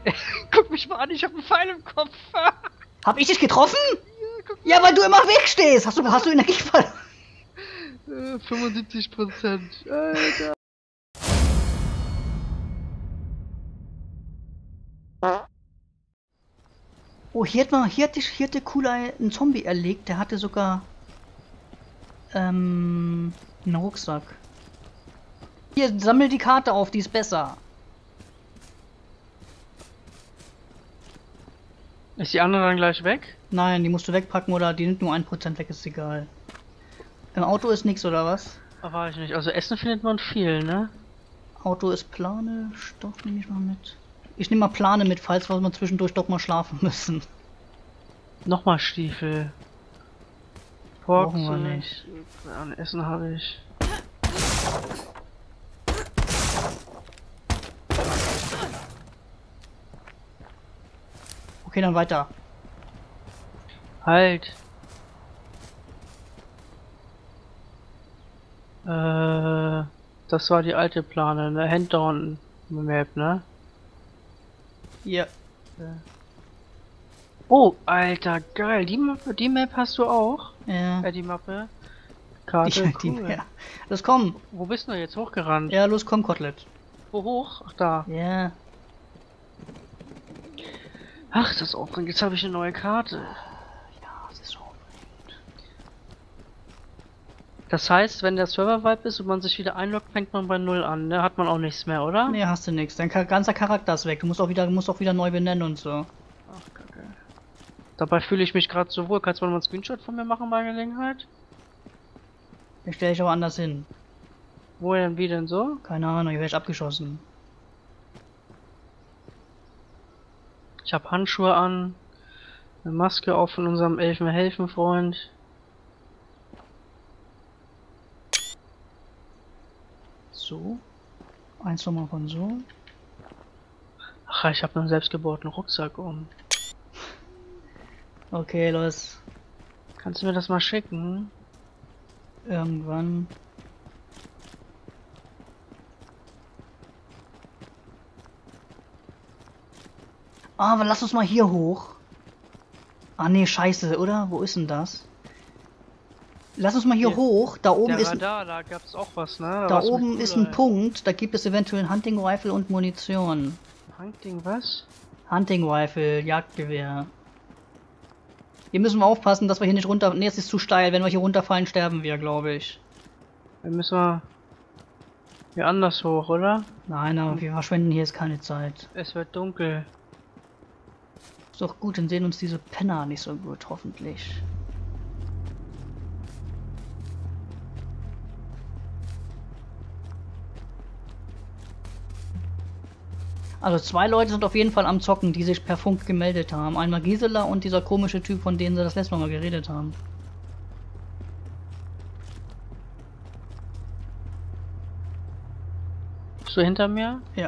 Guck mich mal an, ich hab einen Pfeil im Kopf. Hab ich dich getroffen? Guck Ja, weil du immer wegstehst. Hast du Energie verloren? 75%. Alter. Oh, hier hat der Cooler einen Zombie erlegt. Der hatte sogar einen Rucksack. Hier, sammel die Karte auf, die ist besser. Ist die andere dann gleich weg? Nein, die musst du wegpacken oder die nimmt nur 1% weg, ist egal. Im Auto ist nix, oder was? Aber weiß ich nicht. Also Essen findet man viel, ne? Auto ist Plane, Stoff nehme ich mal mit. Ich nehme mal Plane mit, falls wir mal zwischendurch doch mal schlafen müssen. Nochmal Stiefel. Brauchen wir nicht. An Essen habe ich. Okay, dann weiter. Halt. Das war die alte Plane, ne? Hand-Down Map, ne? Ja. Oh, Alter, geil. Die Map hast du auch? Ja. Die Mappe. Karte, cool. Ja. Los, komm. Wo bist du jetzt hochgerannt? Ja, los, komm, Kotelett. Wo hoch? Ach, da. Ja. Ach, das ist aufregend. Jetzt habe ich eine neue Karte. Ja, das ist so aufregend. Das heißt, wenn der Server wipe ist und man sich wieder einloggt, fängt man bei 0 an, ne? Hat man auch nichts mehr, oder? Nee, hast du nichts. Dein ganzer Charakter ist weg. Du musst auch wieder neu benennen und so. Ach, kacke. Dabei fühle ich mich gerade so wohl. Kannst du mal einen Screenshot von mir machen bei Gelegenheit? Den stelle ich aber anders hin. Wo denn, wie denn so? Keine Ahnung, ich werde abgeschossen. Ich habe Handschuhe an, eine Maske auf von unserem Elfen-Helfen-Freund. So. Eins nochmal von so. Ach, ich habe einen selbstgebauten Rucksack um. Okay, los. Kannst du mir das mal schicken? Irgendwann. Ah, aber lass uns mal hier hoch. Ah nee, scheiße, oder? Wo ist denn das? Lass uns mal hier hoch. Da oben Der ist Radar, da gab's auch was, ne? da Was mit oben ist ein Punkt. Da gibt es eventuell ein Hunting Rifle und Munition. Hunting was? Hunting Rifle, Jagdgewehr. Hier müssen wir aufpassen, dass wir hier nicht runter. Nee, es ist zu steil. Wenn wir hier runterfallen, sterben wir, glaube ich. Dann müssen wir hier anders hoch, oder? Nein, aber wir verschwenden hier jetzt keine Zeit. Es wird dunkel. Ist doch gut, dann sehen uns diese Penner nicht so gut, hoffentlich. Also 2 Leute sind auf jeden Fall am Zocken, die sich per Funk gemeldet haben. Einmal Gisela und dieser komische Typ, von dem sie das letzte Mal geredet haben. Bist du hinter mir? Ja.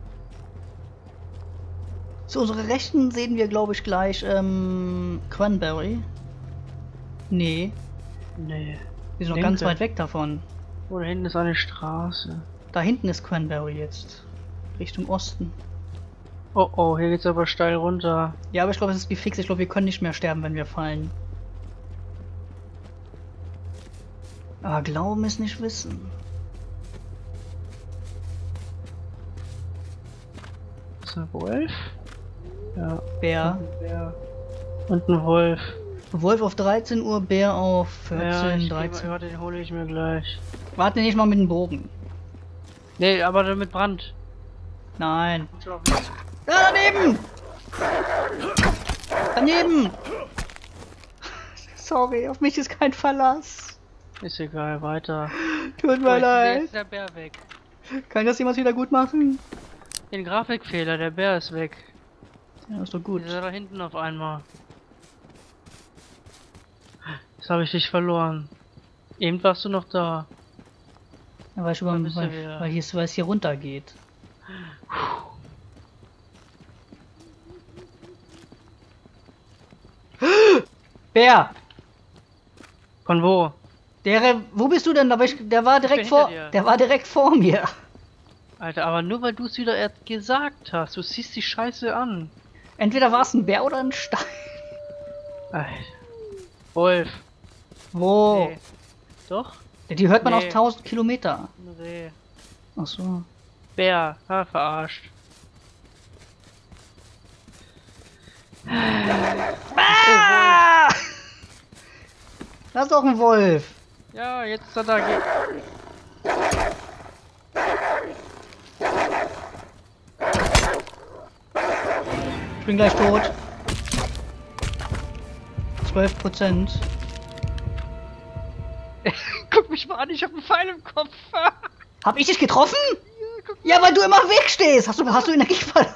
Zu unserer Rechten sehen wir, glaube ich, gleich Cranberry. Nee, Nee. wir sind noch Linke. ganz weit weg davon. Oh, da hinten ist eine Straße. Da hinten ist Cranberry jetzt. Richtung Osten. Oh oh, hier geht's aber steil runter. Ja, aber ich glaube, es ist gefixt. Ich glaube, wir können nicht mehr sterben, wenn wir fallen. Aber Glauben ist nicht Wissen. Ist ein Wolf? Ja. Bär. Ein Bär. Und ein Wolf. Wolf auf 13 Uhr, Bär auf 14, ja, 13. Warte, den hole ich mir gleich. Warte nicht mal mit dem Bogen. Nee, aber damit Brand. Nein. Da daneben! Daneben! Sorry, auf mich ist kein Verlass. Ist egal, weiter. Tut mir Jetzt leid. ist der Bär weg. Kann das jemand wieder gut machen? Den Grafikfehler, der Bär ist weg. Ja, ist doch gut. Ist er da hinten auf einmal. Jetzt habe ich dich verloren. Eben warst du noch da. Ja, weil, Da bist du wieder. weil es hier runter geht. Bär! Von wo? Wo bist du denn? Der war direkt bin hinter vor. dir. Der war direkt vor mir. Alter, aber nur weil du es wieder erst gesagt hast. Du siehst die Scheiße an. Entweder war es ein Bär oder ein Stein. Alter. Wolf. Wo? Nee. Doch? Ja, die hört man aus Nee. 1000 Kilometer. Ein Reh. Ach so. Bär. Ha, verarscht. Ah! Das ist doch ein Wolf. Ja, jetzt hat er Ich bin gleich tot. 12%. Guck mich mal an, ich hab einen Pfeil im Kopf. Hab ich dich getroffen? Ja, weil du immer im Weg stehst. Hast du Energie verloren?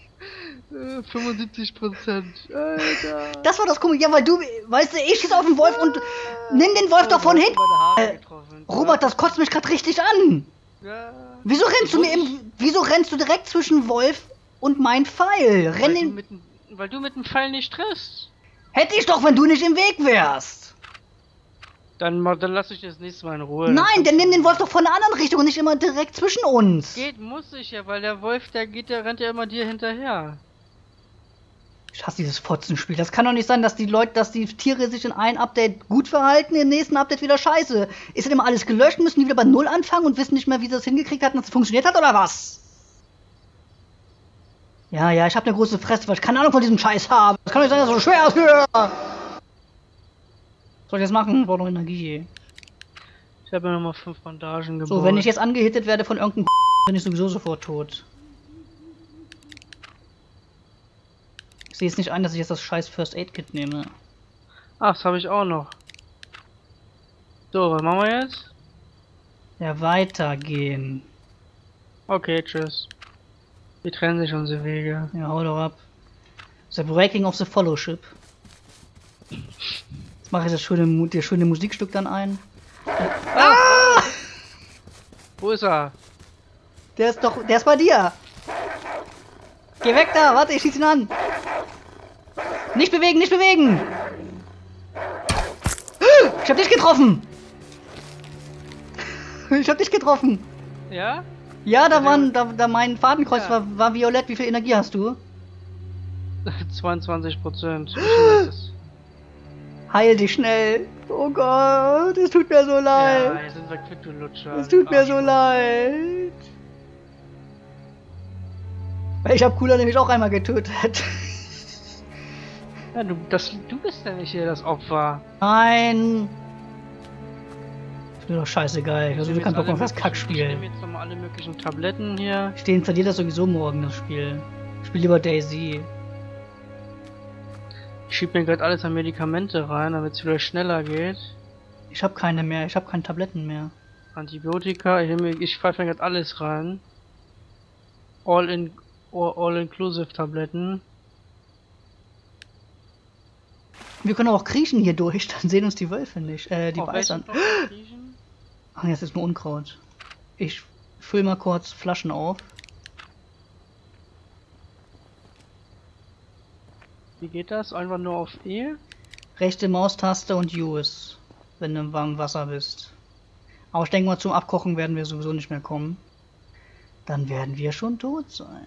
75%. Alter. Das war das Komische. Ja, weil du, weißt du, ich schieß auf den Wolf und nimm den Wolf doch von hinten. Meine Haare getroffen. Robert, das kotzt mich gerade richtig an. Ja. Wieso rennst du direkt zwischen Wolf und mein Pfeil? Weil du mit dem Pfeil nicht triffst. Hätte ich doch, wenn du nicht im Weg wärst. Dann lass ich das nächste Mal in Ruhe. Nein, dann nimm den Wolf doch von der anderen Richtung und nicht immer direkt zwischen uns. Muss ich ja, weil der Wolf, der rennt ja immer dir hinterher. Ich hasse dieses Fotzenspiel. Das kann doch nicht sein, dass die Tiere sich in einem Update gut verhalten, im nächsten Update wieder scheiße. Ist denn immer alles gelöscht, müssen die wieder bei Null anfangen und wissen nicht mehr, wie sie das hingekriegt hatten, dass es funktioniert hat, oder was? Ja, ich habe eine große Fresse, weil ich keine Ahnung von diesem Scheiß habe. Das kann doch nicht sein, dass es so schwer ist. Was soll ich jetzt machen? Ich brauche noch Energie. Ich habe ja nochmal 5 Bandagen gebaut. So, wenn ich jetzt angehittet werde von irgendeinem bin ich sowieso sofort tot. Ich sehe jetzt nicht ein, dass ich jetzt das scheiß First Aid Kit nehme. Ach, das habe ich auch noch. So, was machen wir jetzt? Ja, weitergehen. Okay, tschüss. Wir trennen sich unsere Wege. Ja, hau doch ab. The Breaking of the Fellowship. Jetzt mache ich das schöne Musikstück dann ein. Ah! Wo ist er? Der ist bei dir. Geh weg da, warte, ich schieß ihn an. Nicht bewegen, nicht bewegen. Ich hab dich getroffen. Ich hab dich getroffen. Ja? Ja, da mein Fadenkreuz Ja. war violett. Wie viel Energie hast du? 22%. Heil dich schnell. Oh Gott, es tut mir so Ja, leid. jetzt sind wir quitt, du Lutscher. Es tut mir so leid. Ich hab Cooler nämlich auch einmal getötet. Ja, du bist ja nicht hier das Opfer. Nein. Ist mir doch scheißegal. Ich habe sowieso keinen Bock auf das Ich Kackspiel. nehme jetzt nochmal alle möglichen Tabletten hier. Ich installiere das sowieso morgen, das Spiel. Ich spiele lieber Daisy. Ich schieb mir gerade alles an Medikamente rein, damit es wieder schneller geht. Ich habe keine mehr. Ich habe keine Tabletten mehr. Antibiotika, ich pfeife mir gerade alles rein. All-inclusive Tabletten. Wir können auch kriechen hier durch, dann sehen uns die Wölfe nicht. Die Auf Weißern. welchen Knopf kriechen? Ach, jetzt ist nur Unkraut. Ich fülle mal kurz Flaschen auf. Wie geht das? Einfach nur auf E? Rechte Maustaste und Use, wenn du im warmen Wasser bist. Aber ich denke mal, zum Abkochen werden wir sowieso nicht mehr kommen. Dann werden wir schon tot sein.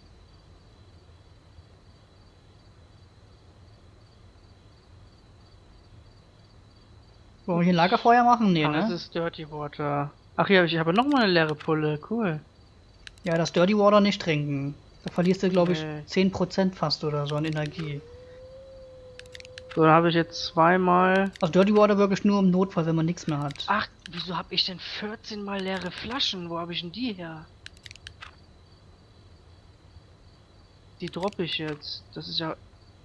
Wollen wir hier ein Lagerfeuer machen? Nee, Ah, das ne? ist Dirty Water. Ach ja, ich habe noch mal eine leere Pulle. Cool. Ja, das Dirty Water nicht trinken. Da verlierst du, glaube ich, Nee. 10% fast oder so an Energie. So, dann habe ich jetzt zweimal. Also Dirty Water wirklich nur im Notfall, wenn man nichts mehr hat. Ach, wieso habe ich denn 14 mal leere Flaschen? Wo habe ich denn die her? Die droppe ich jetzt. Das ist ja.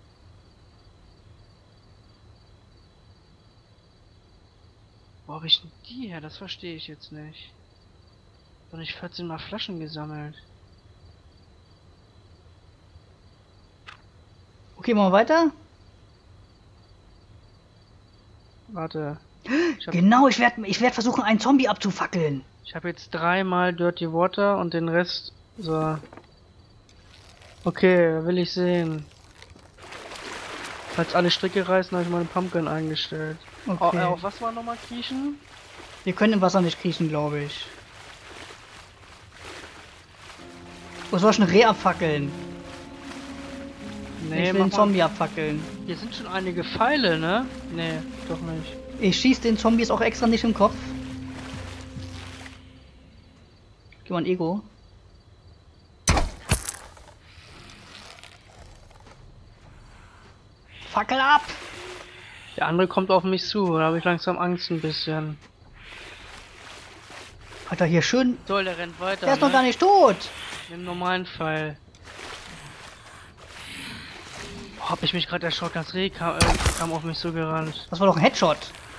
Wo habe ich denn die her? Das verstehe ich jetzt nicht. Doch nicht 14 mal Flaschen gesammelt. Okay, machen wir weiter? Warte. Genau, ich werd versuchen, einen Zombie abzufackeln. Ich habe jetzt dreimal Dirty Water und den Rest. So. Okay, will ich sehen. Falls alle Stricke reißen, habe ich meine Pumpkin eingestellt. Okay. Auf was war nochmal kriechen? Wir können im Wasser nicht kriechen, glaube ich. Wo soll ich ein Reh abfackeln? Nee, Ich will den Zombie abfackeln. Hier sind schon einige Pfeile, ne? Nee, doch nicht. Ich schieß den Zombies auch extra nicht im Kopf. Geh mal ein Ego. Fackel ab! Der andere kommt auf mich zu, da habe ich langsam Angst ein bisschen. Hat er hier schön... So, der rennt weiter. Der ist noch gar nicht tot! Mit dem normalen Pfeil. Oh, hab ich mich gerade erschrocken, das Reh kam auf mich so gerannt. Das war doch ein Headshot.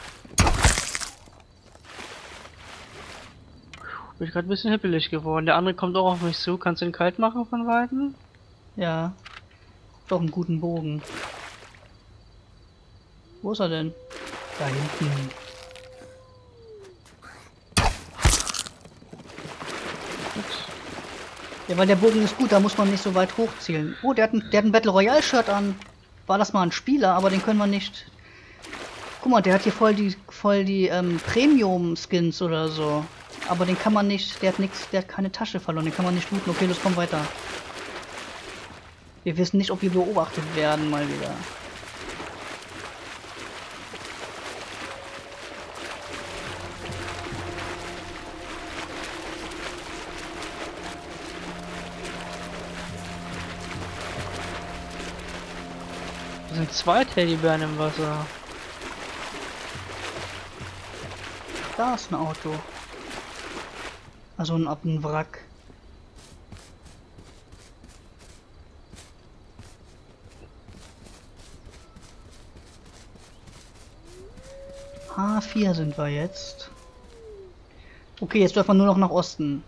Bin ich gerade ein bisschen hippelig geworden. Der andere kommt auch auf mich zu. Kannst du ihn kalt machen von Weitem? Ja. Doch einen guten Bogen. Wo ist er denn? Da hinten. Ja, weil der Bogen ist gut, da muss man nicht so weit hochzielen. Oh, der hat ein Battle Royale Shirt an. War das mal ein Spieler, aber den können wir nicht. Guck mal, der hat hier voll die Premium Skins oder so. Aber den kann man nicht, der hat keine Tasche verloren, den kann man nicht looten. Okay, los, komm weiter. Wir wissen nicht, ob wir beobachtet werden, mal wieder. Da sind 2 Teddybären im Wasser. Da ist ein Auto. Also ein Wrack. H4 sind wir jetzt. Okay, jetzt dürfen wir nur noch nach Osten.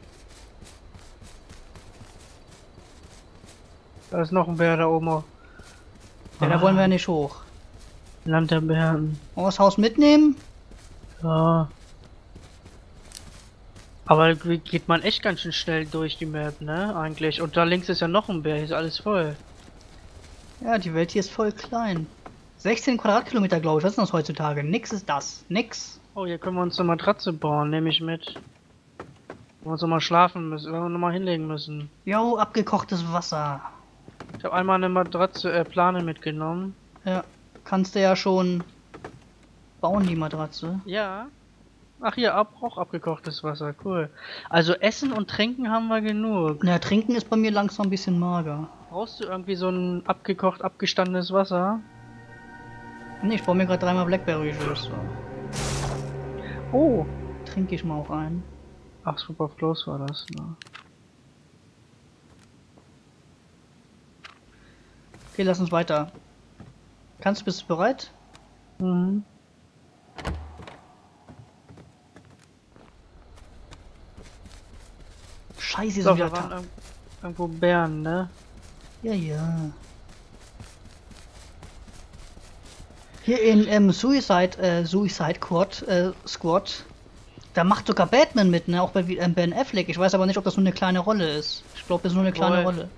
Da ist noch ein Bär da oben. Ja, da wollen wir ja nicht hoch. Land der Bären. Wollen wir das Haus mitnehmen? Ja. Aber geht man echt ganz schön schnell durch die Map, ne? Eigentlich. Und da links ist ja noch ein Bär, hier ist alles voll. Ja, die Welt hier ist voll klein. 16 Quadratkilometer, glaube ich. Was ist das heutzutage? Nix ist das. Nix. Oh, hier können wir uns eine Matratze bauen, nehme ich mit. Wo wir uns nochmal schlafen müssen, wenn wir nochmal hinlegen müssen. Jo, abgekochtes Wasser. Ich habe einmal eine Matratze, Plane mitgenommen. Ja, kannst du ja schon bauen, die Matratze. Ja. Ach hier, auch abgekochtes Wasser, cool. Also Essen und Trinken haben wir genug. Na, trinken ist bei mir langsam ein bisschen mager. Brauchst du irgendwie so ein abgestandenes Wasser? Ne, ich baue mir gerade 3-mal Blackberry Juice. Oh. Trinke ich mal auch ein. Ach, super close war das, ne? Okay, lass uns weiter. Bist du bereit? Mhm. Scheiße, hier So, sind wir wieder waren irgendwo Bären, ne? Ja, ja. Hier in Suicide Squad, da macht sogar Batman mit, ne? Auch bei Ben Affleck. Ich weiß aber nicht, ob das nur eine kleine Rolle ist. Ich glaube, das ist nur eine kleine Rolle.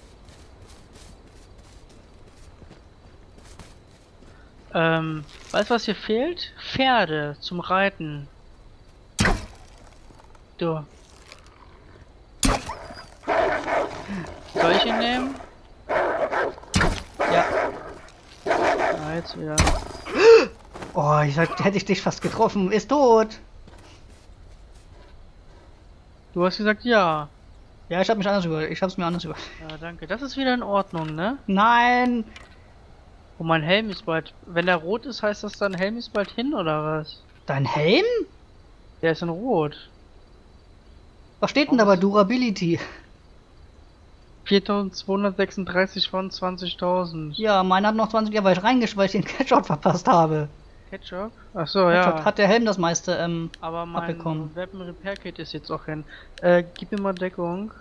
Weißt du, was hier fehlt? Pferde zum Reiten. Du. Soll ich ihn nehmen? Ja. Ah, jetzt wieder. Oh, hätte ich dich fast getroffen. Ist tot. Du hast gesagt ja. Ja, ich hab's mir anders über. Ja, danke. Das ist wieder in Ordnung, ne? Nein! Oh, mein Helm ist bald. Wenn der rot ist, heißt das dann Helm ist bald hin oder was? Dein Helm? Der ist in rot. Was steht denn da bei Durability? 4236 von 20.000. Ja, meiner hat noch 20, ja, weil ich den Catshot verpasst habe. Ketchup? Achso, ja. Hat der Helm das meiste aber mein abbekommen. Weapon Repair Kit ist jetzt auch hin. Gib mir mal Deckung.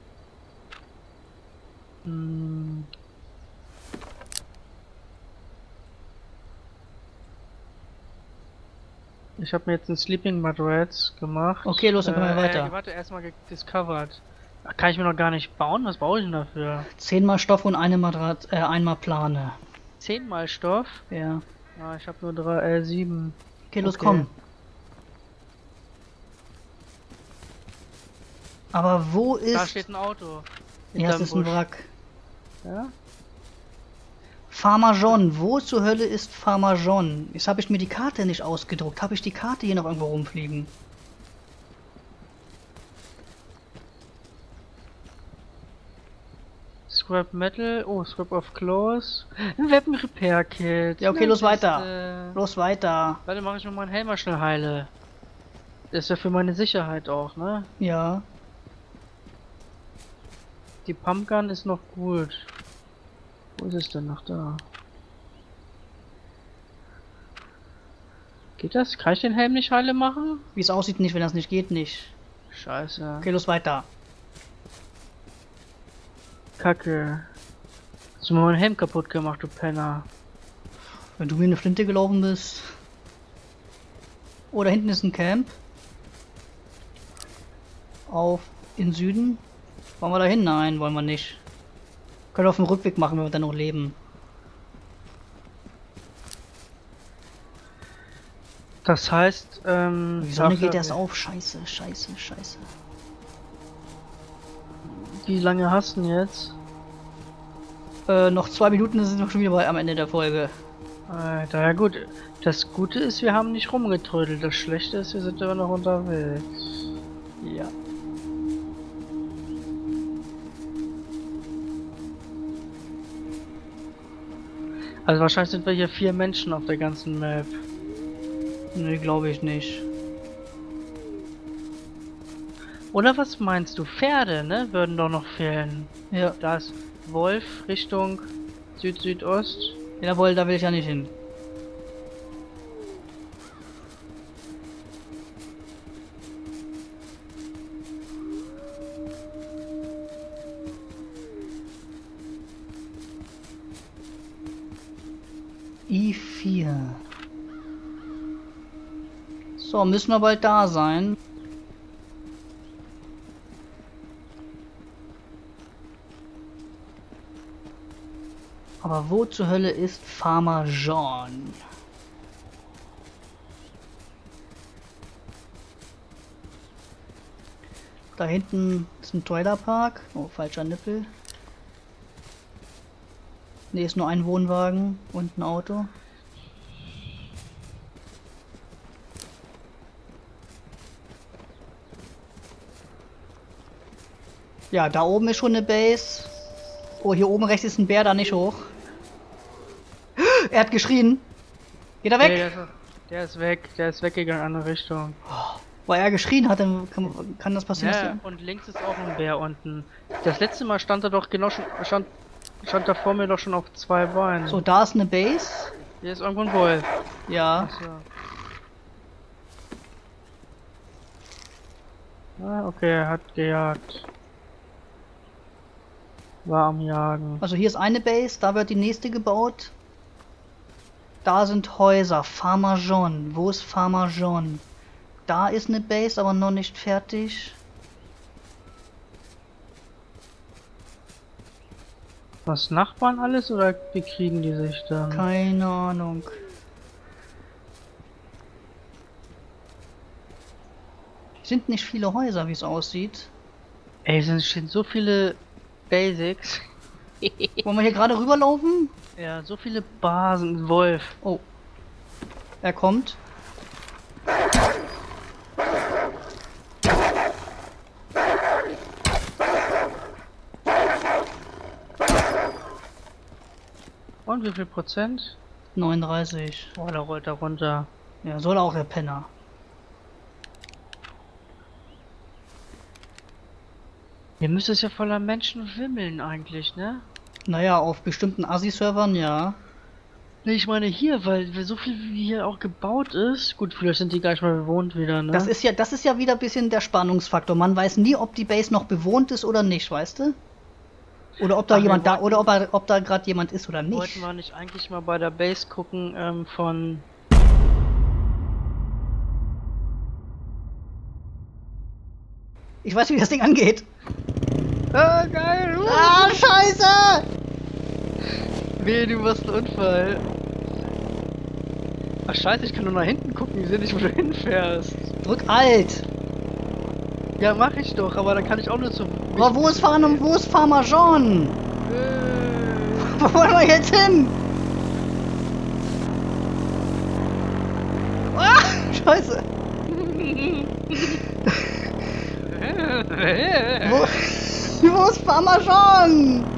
Ich habe mir jetzt einen Sleeping Mattress gemacht. Okay, los, dann können wir weiter. Warte, erstmal discovered. Kann ich mir noch gar nicht bauen? Was brauche ich denn dafür? 10-mal Stoff und einmal Plane. 10-mal Stoff? Ja. Ah, ich habe nur 7. Okay, los, komm. Aber wo ist... Da steht ein Auto. Ja, es Hinterm ist ein Busch. Wrack. Ja? Farmajon. Wo zur Hölle ist Farmajon? Jetzt habe ich mir die Karte nicht ausgedruckt. Habe ich die Karte hier noch irgendwo rumfliegen? Scrap Metal, oh, Scrap of Clothes. Ein Weapon Repair Kit. Ja, okay, Na, los weiter. Kiste. Los weiter. Warte, mache ich mir meinen Helm mal schnell heile. Das ist ja für meine Sicherheit auch, ne? Ja. Die Pumpgun ist noch gut. Wo ist es denn noch da? Geht das? Kann ich den Helm nicht heile machen? Wie es aussieht, nicht. Wenn das nicht geht, nicht. Scheiße. Okay, los weiter. Kacke. Hast du mir meinen Helm kaputt gemacht, du Penner? Wenn du mir eine Flinte gelaufen bist. Oh, da hinten ist ein Camp. Auf in Süden. Wollen wir da hin? Nein, wollen wir nicht. Können wir auf dem Rückweg machen, wenn wir dann noch leben. Das heißt, Die Sonne geht erst auf. Scheiße, scheiße, scheiße. Wie lange hast du denn jetzt? Noch 2 Minuten, sind wir schon wieder am Ende der Folge. Alter, ja gut. Das Gute ist, wir haben nicht rumgetrödelt. Das Schlechte ist, wir sind immer noch unterwegs. Ja. Also wahrscheinlich sind wir hier 4 Menschen auf der ganzen Map. Nee, glaube ich nicht. Oder was meinst du? Pferde, ne? Würden doch noch fehlen. Ja. Da ist Wolf Richtung Süd-Südost. Jawohl, da will ich ja nicht hin. I4. So, müssen wir bald da sein. Aber wo zur Hölle ist Farmer John? Da hinten ist ein Trailerpark. Oh, falscher Nippel. Ne, ist nur ein Wohnwagen und ein Auto. Ja, da oben ist schon eine Base. Oh, hier oben rechts ist ein Bär, da nicht hoch. Er hat geschrien. Geht er weg? Der ist weg. Der ist weggegangen in eine andere Richtung. Weil er geschrien hat, dann kann das passieren. dass Ja, er- und links ist auch ein Bär unten. Das letzte Mal stand er doch genau schon, stand da vor mir doch schon auf 2 Beinen. So, da ist eine Base. Hier ist irgendwo ein Wolf. Ja. Achso. Ah, okay, er hat gejagt. War am Jagen. Also hier ist eine Base, da wird die nächste gebaut. Da sind Häuser. Farmer John. Wo ist Farmer John? Da ist eine Base, aber noch nicht fertig. Was, Nachbarn alles oder wie kriegen die sich dann? Keine Ahnung. Sind nicht viele Häuser, wie es aussieht. Ey, es stehen so viele Basics. Wollen wir hier gerade rüberlaufen? Ja, so viele Basen. Wolf. Oh. Er kommt. Und wie viel Prozent? 39. Oh, da rollt er runter. Ja, soll auch der Penner. Hier müsste es ja voller Menschen wimmeln eigentlich, ne? Naja, auf bestimmten Assi-Servern, ja. Ne, ich meine hier, weil so viel wie hier auch gebaut ist. Gut, vielleicht sind die gar nicht mal bewohnt wieder, ne? Das ist ja wieder ein bisschen der Spannungsfaktor. Man weiß nie, ob die Base noch bewohnt ist oder nicht, weißt du? Oder ob da Ach, jemand wir da, oder ob da gerade jemand ist oder nicht. Wollten wir nicht eigentlich mal bei der Base gucken, von... Ich weiß, wie das Ding angeht. Ah, geil! Ah, scheiße! Wehe, du machst einen Unfall. Ach scheiße, ich kann nur nach hinten gucken, ich sehe nicht, wo du hinfährst. Drück Alt. Ja, mach ich doch, aber dann kann ich auch nur zur Aber wo ist Farmer John? Wo wollen wir jetzt hin? Ah, Scheiße. Wo ist Farmer John?